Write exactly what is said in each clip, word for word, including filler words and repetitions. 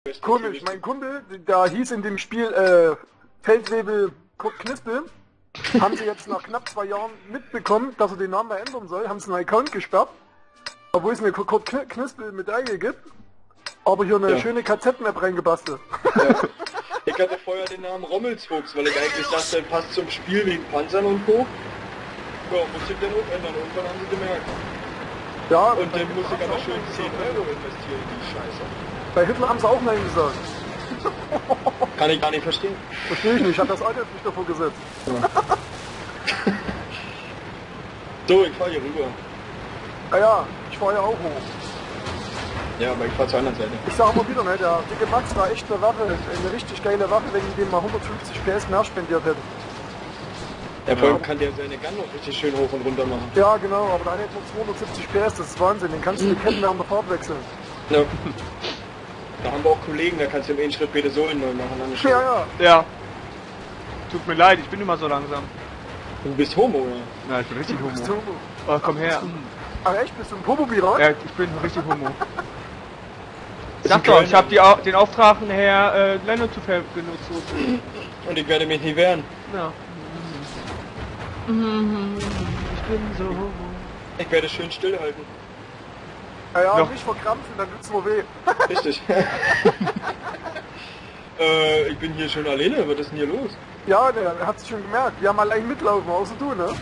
Komisch, mein Kumpel, da hieß in dem Spiel äh, Feldwebel Kurt Knispel, haben sie jetzt nach knapp zwei Jahren mitbekommen, dass er den Namen mal ändern soll, haben sie einen Account gesperrt, obwohl es mir Kurt Knispel Medaille gibt, aber hier eine ja. schöne K Z-Map reingebastelt. Ja. Ich hatte vorher den Namen Rommelsfuchs, weil ich eigentlich dachte, der passt zum Spiel wegen Panzern und Co. Ja, musste ich dann auch ändern, irgendwann haben sie gemerkt. Ja, und dann muss ich aber schön zehn Euro investieren in die Scheiße. Bei Hitler haben sie auch Nein gesagt. Kann ich gar nicht verstehen. Verstehe ich nicht, hat das Alter nicht davor gesetzt. Ja. So, ich fahr hier rüber. Ah ja, ich fahr ja auch hoch. Ja, aber ich fahr zur anderen Seite. Ich sag mal wieder, ne, der dicke Max war echt eine Waffe, eine richtig geile Waffe, wenn ich dem mal hundertfünfzig P S mehr spendiert hätte. Ja, vor allem kann der seine Gun noch richtig schön hoch und runter machen. Ja, genau, aber da hat er nur zweihundertsiebzig P S, das ist Wahnsinn, den kannst du die Ketten während der Fahrt wechseln. Ja. Da haben wir auch Kollegen, da kannst du im einen Schritt beide Sohlen neu machen. Ja, ja. Ja. Tut mir leid, ich bin immer so langsam. Du bist Homo, ja? Ja, ich bin richtig Homo. Du bist Homo. Oh, komm her. Ach echt, bist du ein Popo-Pirat? Ja, ich bin richtig Homo. Sag doch, ich hab die, Au den Auftrag, Herr äh, Lennon zu benutzen. Und ich werde mich nie wehren. Ja. Ich bin so Homo. Ich werde schön stillhalten. Ja, ja, Noch. nicht verkrampfen, dann tut's nur weh. Richtig. äh, ich bin hier schon alleine, was ist denn hier los? Ja, der hat sich schon gemerkt, wir haben allein mitlaufen, außer du, ne?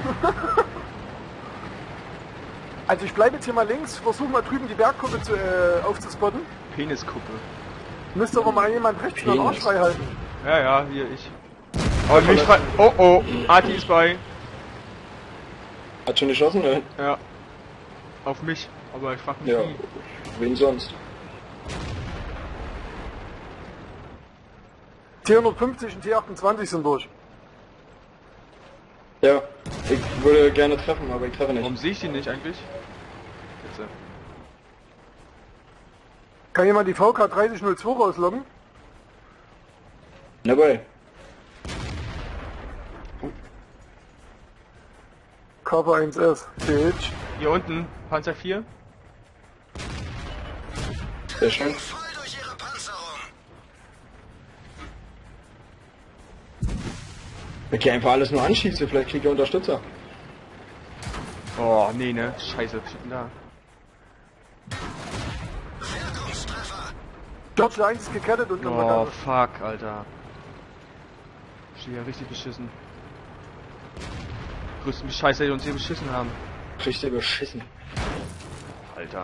Also ich bleibe jetzt hier mal links, versuche mal drüben die Bergkuppe zu, äh, aufzuspotten. Peniskuppe. Müsste aber mal jemand rechts den Arsch frei halten. Ja, ja, hier ich. Oh, nicht frei. Oh, oh, Arti ist bei. Hat schon geschossen, ne? Ja. Auf mich. Aber ich frag mich Ja, nie. wen sonst? T hundertfünfzig und T achtundzwanzig sind durch. Ja, ich würde gerne treffen, aber ich treffe nicht. Warum sehe ich die nicht eigentlich? Jetzt. Kann jemand die V K dreißig null zwei rausloggen? Dabei. K V eins S, Bitch. Hier unten, Panzer vier. Sehr schön. Wenn ich einfach alles nur anschieße, vielleicht kriege ich Unterstützer. Oh, nee, ne? Scheiße, was steht denn da? George eins ist gekettet und Oh, fuck, Alter. Steht ja richtig beschissen. Größten Scheiße, dass die uns hier beschissen haben. Richtig beschissen. Alter.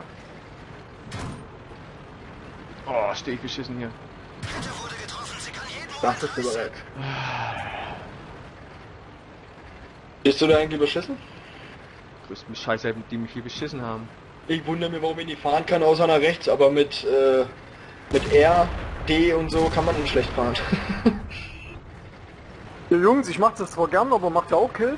Oh, stehe ich beschissen hier. Dachtest du bereit? Bist du da eigentlich beschissen? Größten Scheiße, die mich hier beschissen haben. Ich wundere mich, warum ich nicht fahren kann, außer nach rechts, aber mit, äh, mit R, D und so kann man nicht schlecht fahren. Ja, Jungs, ich mach das zwar gern, aber macht ja auch Kills.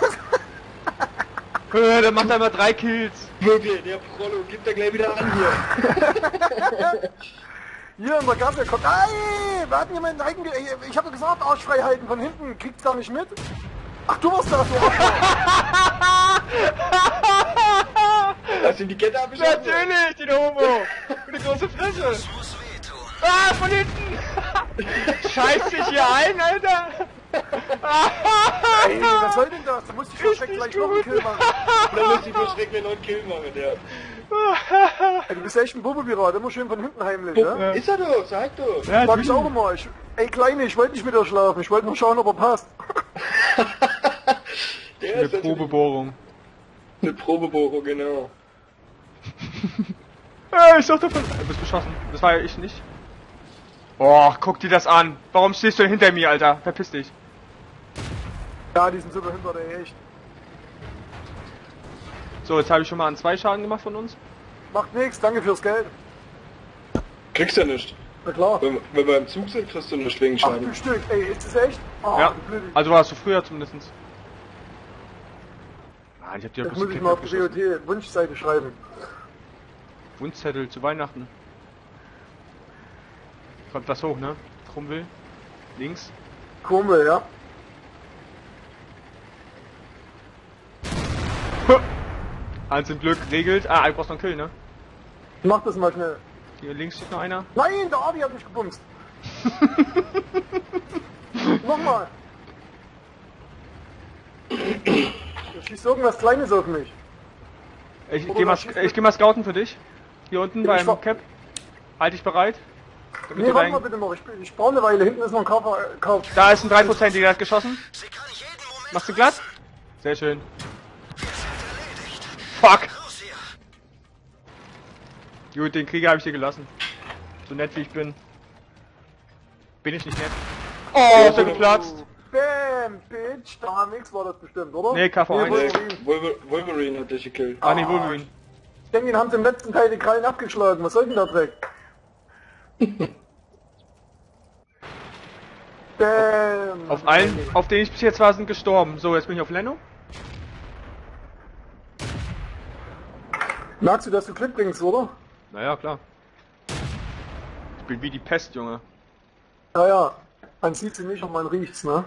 Äh, der macht einmal drei Kills. Wirklich, der Prollo gibt er gleich wieder an hier. Hier in der Gasse kommt. Ey, wir hatten jemanden eigen. Ich habe gesagt, Arschfreiheiten von hinten. Kriegt's da nicht mit? Ach, du warst da, du Hast du die Kette abgeschossen? Natürlich, den Homo. Mit der große Fresse. Ah, von hinten. Scheiß dich hier ein, Alter. Ey, was soll denn das? Du musst dich für Schreck gleich noch einen Kill machen. Dann müsste ich für Schreck mir noch einen Kill machen, ja. Ey, du bist echt ein Popo-Pirat, immer schön von hinten heimlich, ja? Ja. Ist er doch, sag doch. Ja, Sag ich auch immer. Ich, ey, Kleine, ich wollte nicht mit dir schlafen. Ich wollte nur schauen, ob er passt. Der eine ist Probebohrung. Eine Probebohrung, genau. Ey, ich dachte, du bist beschossen. Das war ja ich nicht. Oh, guck dir das an. Warum stehst du denn hinter mir, Alter? Verpiss dich. Ja, die sind super hinter dir, echt. So, jetzt habe ich schon mal an zwei Schaden gemacht von uns. Macht nix, danke fürs Geld. Kriegst du nicht. Na klar. Wenn, wenn wir im Zug sind, kriegst du nicht wegen Ach, Schaden. ein Stück. Ey, ist das echt? Oh, Ja, du Blödi. also warst du früher zumindest. Ah, ich hab dir Das bloß muss die ich Kette mal auf die W O abgeschossen. T-Wunschseite schreiben. Wunschzettel zu Weihnachten. Kommt das hoch, ne? Krummel. Links. Kumpel, ja. Eins im Glück regelt. Ah, du brauchst noch einen Kill, ne? Mach das mal schnell. Hier links steht noch einer. Nein, der Adi hat mich gebumst. Nochmal. Da schießt irgendwas Kleines auf mich. Ich, Oder geh mal, schießt ich geh mal scouten für dich. Hier unten Ich beim war- Cap. Halt dich bereit. Damit Nee, du warte dein- mal bitte noch. Ich, ich brauche eine Weile. Hinten ist noch ein Kauf. Kauf. Da ist ein drei Prozent, der hat geschossen. Machst du glatt? Sehr schön. Fuck! Gut, den Krieger habe ich dir gelassen. So nett wie ich bin. Bin ich nicht nett? Oh, ist er geplatzt? Bam, Bitch. Da H M X war das bestimmt, oder? Nee, K V eins. Wolverine. Wolver Wolverine hat dich gekillt. Ah, nee, Wolverine. Ich denke, den haben sie im letzten Teil die Krallen abgeschlagen. Was soll denn der Dreck? Bam. Auf allen, auf denen ich bis jetzt war, sind gestorben. So, jetzt bin ich auf Leno. Merkst du, dass du Glück bringst, oder? Naja, klar. Ich bin wie die Pest, Junge. Ja, ja. Man sieht sie nicht und man riecht's, ne?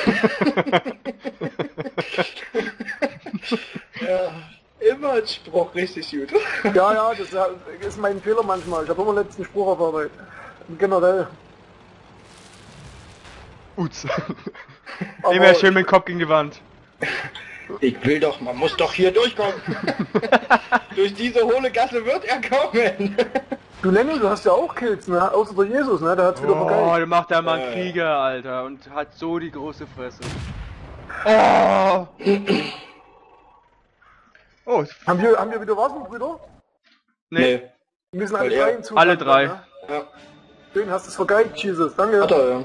Ja, immer ein Spruch richtig gut. Ja, ja, das ist mein Fehler manchmal. Ich habe immer letzten Spruch auf Arbeit. Generell. Uts. Aber Immer schön mit dem Kopf gegen die Wand. Ich will doch, man muss doch hier durchkommen. Durch diese hohle Gasse wird er kommen. Du Lenny, du hast ja auch Kills, ne? Außer der Jesus, ne? Der hat's wieder Oh, vergeigt. der macht da mal einen Äh. Krieger, Alter. Und hat so die große Fresse. Oh! Oh, Haben wir, haben wir wieder Waffen, Brüder? nee. Wir müssen alle Weil er- drei hinzu. Alle drei. Ne? Ja, Schön, hast du es vergeigt, Jesus. Danke. hat er, ja.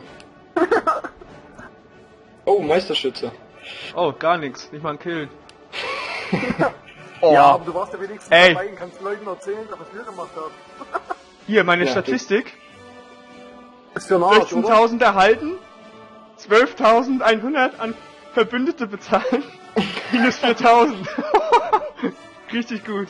Oh, Meisterschütze. Oh, gar nichts. Nicht mal ein Kill. Oh. Ja, aber du warst ja wenigstens Ey. dabei und kannst Leuten erzählen, was wir gemacht haben. Hier, meine Ja, Statistik. Das ist für ein Arsch, oder? sechzehntausend erhalten. zwölftausendeinhundert an Verbündete bezahlen. Minus viertausend. Richtig gut.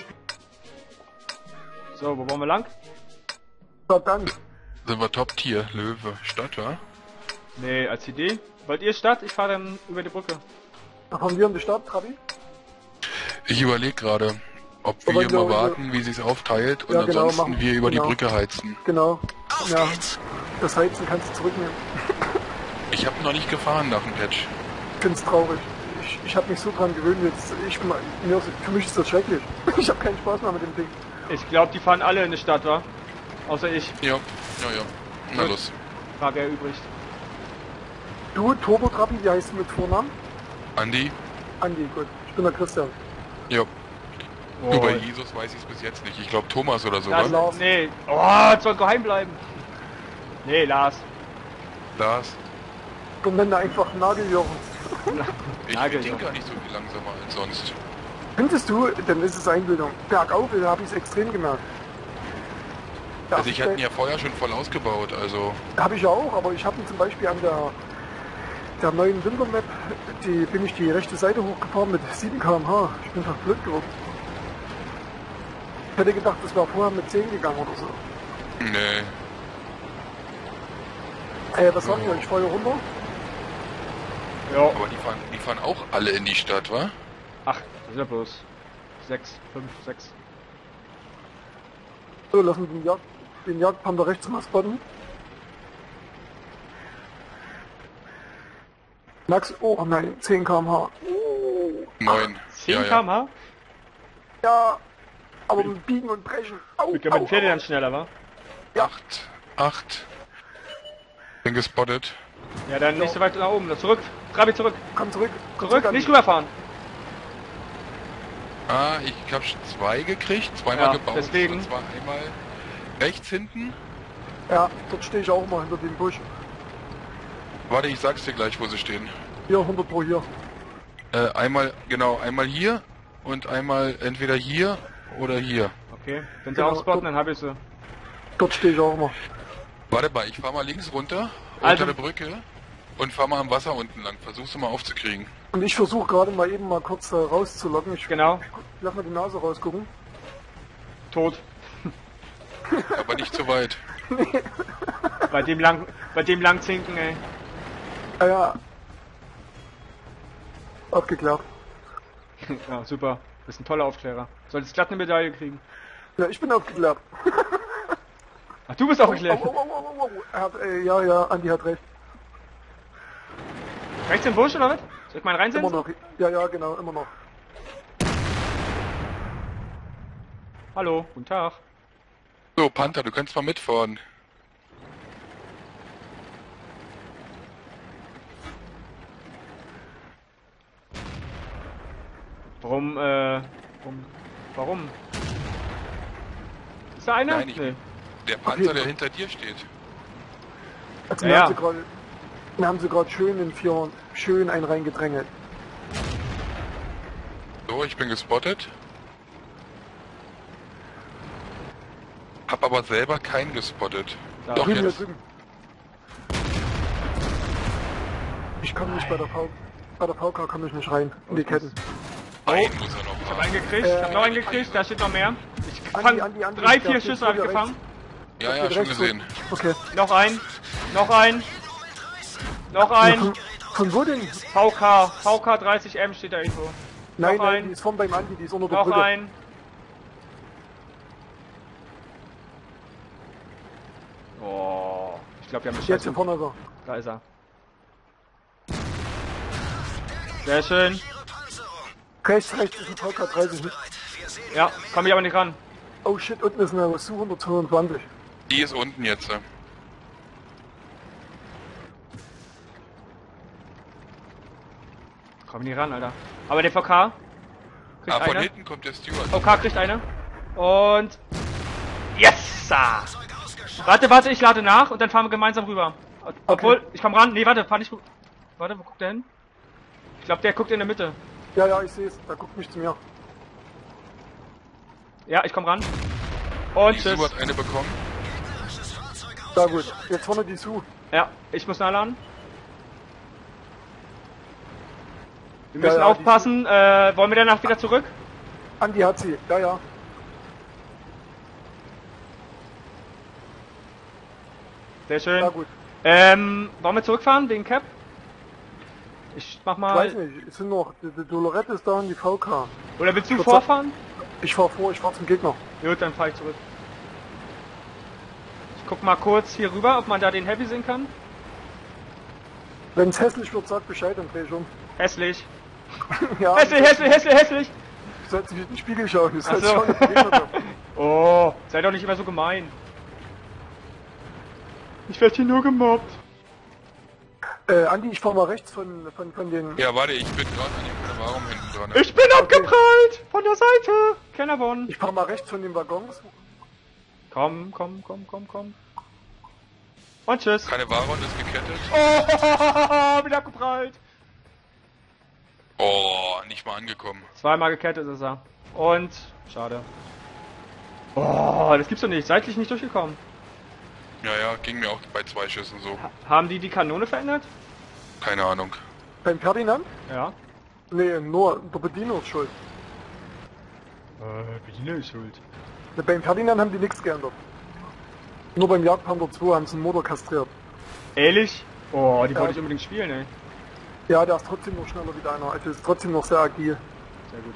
So, wo wollen wir lang? Verdammt. Sind wir Top-Tier, Löwe, Stadt, wa? Nee, als Idee. Wollt ihr Stadt? Ich fahre dann über die Brücke. Da fahren wir in die Stadt, Trabi. Ich überlege gerade, ob wir Aber hier glaub mal ich, warten, wie sich's aufteilt und Ja, genau, ansonsten machen- wir über genau. die Brücke heizen. Genau. Ja. Das Heizen kannst du zurücknehmen. Ich habe noch nicht gefahren nach dem Patch. Ich find's traurig. Ich, ich habe mich so dran gewöhnt jetzt. Ich, mir, für mich ist das schrecklich. Ich habe keinen Spaß mehr mit dem Ding. Ich glaube, die fahren alle in die Stadt, wa? Außer ich. Ja, ja, ja. Na los. Frage erübrigt. Du, Turbo Trabi, wie heißt du mit Vornamen? Andi? Andi, gut. Ich bin der Christian. Ja. Oh, Nur bei Jesus weiß ich es bis jetzt nicht. Ich glaube Thomas oder das, sowas. Lars. nee. Oh, soll geheim bleiben. Nee, Lars. Lars. Und dann einfach Nageljörn. Ich Nagel, bin ja. gar nicht so viel langsamer als sonst. Findest du, dann ist es Einbildung. Bergauf, da habe ich es extrem gemerkt. Da Also ich hatte ihn ja vorher schon voll ausgebaut, also... Habe ich ja auch, aber ich habe ihn zum Beispiel an der, der neuen Wintermap, die bin ich die rechte Seite hochgefahren mit sieben Kilometer pro Stunde. Ich bin fast blöd geworden. Ich hätte gedacht, das wäre vorher mit zehn gegangen oder so. Nee. Ey, was sagt ihr? Ich fahre hier runter. Ja. Aber die fahren, die fahren auch alle in die Stadt, wa? Ach, das sind ja bloß sechs, fünf, sechs. So, lassen wir den, Jagd, den Jagdpanther rechts mal spotten. Max, oh nein, zehn Kilometer pro Stunde. Neun. zehn Ja, ja. Kilometer pro Stunde? Ja, aber mit Biegen und Brechen. Au, Wie können wir au, die Pferde au. dann schneller, wa? Acht. Acht. Bin gespottet. Ja, dann nicht so weit nach oben. Zurück. Trabi, zurück. Komm zurück. Komm Zurück, Andi. nicht rüberfahren. Ah, ich hab schon zwei gekriegt, zweimal Ja, gebaut. deswegen. Und zwar einmal rechts hinten. Ja, dort stehe ich auch mal hinter dem Busch. Warte, ich sag's dir gleich, wo sie stehen. Hier, hundert pro hier. Äh, einmal, genau, einmal hier und einmal entweder hier oder hier. Okay, wenn sie Genau, auch spotten, dort- dann habe ich sie. Dort stehe ich auch mal. Warte mal, ich fahr mal links runter, Also- unter der Brücke und fahr mal am Wasser unten lang. Versuch's mal aufzukriegen. Und ich versuche gerade mal eben mal kurz äh, rauszulocken. Ich Genau. lass mal die Nase rausgucken. Tot. Aber nicht zu weit. Bei dem lang, bei dem lang zinken, ey. Ah ja. Aufgeklärt. Ja, super. Das ist ein toller Aufklärer. Solltest glatt eine Medaille kriegen. Ja, ich bin aufgeklärt. Ach, du bist auch Oh, nicht oh, leer. oh, oh, oh, oh, oh. Er hat, äh, ja, ja, Andi hat recht. Rechts im Busch oder was? Soll ich mal Immer reinsetzen? noch. Ja, ja, genau, immer noch. Hallo, guten Tag. So, Panther, du kannst mal mitfahren. Warum, äh, warum? Warum? Ist da einer? Nein, ich- Nee. Der Panzer, der hinter dir steht. Also, Ja, wir ja. haben sie gerade, wir haben sie gerade schön in vier, schön einen reingedrängelt. So, ich bin gespottet. Hab aber selber keinen gespottet. Da. Doch, Drüben, hier jetzt. drüben. Ich komme nicht bei der V, bei der V K komme ich nicht rein, in die Ketten. Einen muss er noch Ich hab haben. einen gekriegt, ich hab Äh, noch einen gekriegt, da steht noch mehr. Ich Andi, fang Andi, Andi, drei, da vier steht Schüsse vor hab ich dir gefangen. Ja, ja, Geht schon rechts gesehen. so. Okay. Noch ein, noch ein, noch ein. Von, von wo denn? V K, V K dreißig M steht da irgendwo. Nein, Noch nein, ein. die ist vorn beim Andi, die ist unter der Noch Brücke. ein. Oh, ich glaube, wir haben Jetzt hier Bescheid. vorne ist er. Da ist er. Sehr schön. Rechts, rechts ist ein V K dreißig. Ja, komm ich aber nicht ran. Oh shit, unten ist eine Su hundertzweiundzwanzig. Die ist unten jetzt. äh. Komm ich nicht ran, Alter. Aber der V K kriegt Ah, von eine. hinten kommt der Steward. V K kriegt eine. Und... Yes! Ah. Warte, warte, ich lade nach und dann fahren wir gemeinsam rüber. Obwohl, ich komm ran. Nee, warte, fahr nicht... ru- Warte, wo guckt der hin? Ich glaube, der guckt in der Mitte. Ja, ja, ich sehe es. Da guckt mich zu mir. Ja, ich komm ran. Und Die tschüss. Steward eine bekommen. Da gut. Jetzt vorne die Su. Ja, ich muss nachladen. Wir Ja, müssen ja, aufpassen. Äh, wollen wir danach wieder zurück? Andi hat sie. Ja, ja. Sehr schön. Ja gut. Ähm, wollen wir zurückfahren wegen Cap? Ich mach Ich mal. weiß nicht. Es sind noch. Die, die Dolorette ist da und die V K. Oder willst du Kurz- vorfahren? Ich fahr vor, ich fahr zum Gegner. Gut, dann fahr ich zurück. Ich guck mal kurz hier rüber, ob man da den Heavy sehen kann. Wenn es hässlich wird, sag Bescheid, dann dreh ich um. Hässlich. Ja, Hässlich, hässlich, hässlich, hässlich. du sollst nicht in den Spiegel schauen. Du Ach sollst so. schauen, ob der Gegner da. Oh, sei doch nicht immer so gemein. Ich werde hier nur gemobbt. Äh, Andi, ich fahr mal rechts von, von, von den... Ja, warte, ich bin gerade an dem Warum hinten dran. Ich bin abgeprallt von der Seite. Kennerborn. Ich fahr mal rechts von den Waggons. Komm, komm, komm, komm, komm. Und tschüss. Keine Waron ist gekettet. Oh, bin abgeprallt. Oh, nicht mal angekommen. Zweimal gekettet ist er. Und, schade. Oh, das gibt's doch nicht. Seitlich nicht durchgekommen. Ja, ja, ging mir auch bei zwei Schüssen so. Ha haben die die Kanone verändert? Keine Ahnung. Beim Ferdinand? Ja. Nee, nur der Bediener ist schuld. Äh, Bediener ist schuld. Ne, Beim Ferdinand haben die nichts geändert. Nur beim Jagdpanther zwei haben sie den Motor kastriert. Ehrlich? Oh, die Ja. wollte ich unbedingt spielen, ey. Ja, der ist trotzdem noch schneller wie deiner. Also ist trotzdem noch sehr agil. Sehr gut.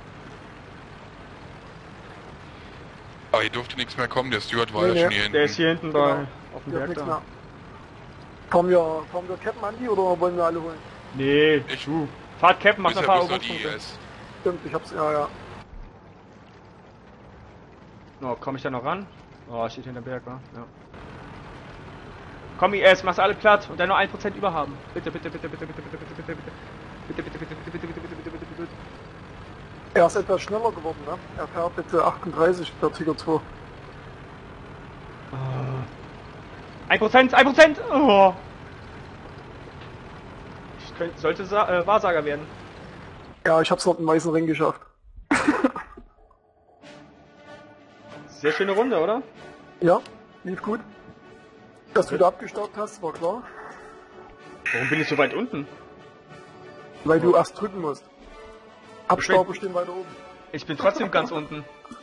Aber hier durfte nichts mehr kommen, der Steward war Nee, ja nee. schon hier hinten. Der ist hier hinten bei, Genau. auf dem Der hat Berg nichts da. mehr. Fahren wir, fahren wir Captain Andi oder wollen wir alle holen? Nee, Ich- du. Fahrt Cap, macht Ist ein ja paar bloß noch die I Punkte. S. Stimmt, ich hab's, ja, ja. Oh, komm ich da noch ran? Oh, steht hinter dem Berg, wa? Ja. Komm, I S, mach's alle platt und dann nur ein Prozent überhaben. Bitte, bitte, bitte, bitte, bitte, bitte, bitte, bitte, bitte. Bitte, bitte, bitte, bitte, bitte, bitte, bitte, bitte, bitte, bitte. Er ist etwas schneller geworden, ne? Er fährt jetzt äh, achtunddreißig, der Tiger zwei. Ein Prozent, ein Prozent! Oh. Ich könnte, sollte Sa äh, Wahrsager werden. Ja, ich hab's noch im weißen Ring geschafft. Sehr schöne Runde, oder? Ja, lief gut. Dass du da abgestaubt hast, war klar. Warum bin ich so weit unten? Weil du erst drücken musst. Abstauber stehen weiter oben. Ich bin trotzdem ganz unten.